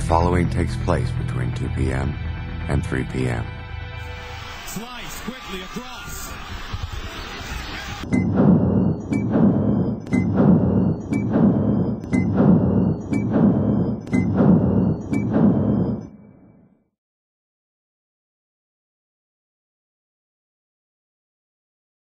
following takes place between 2 p.m. and 3 p.m. Slice quickly across.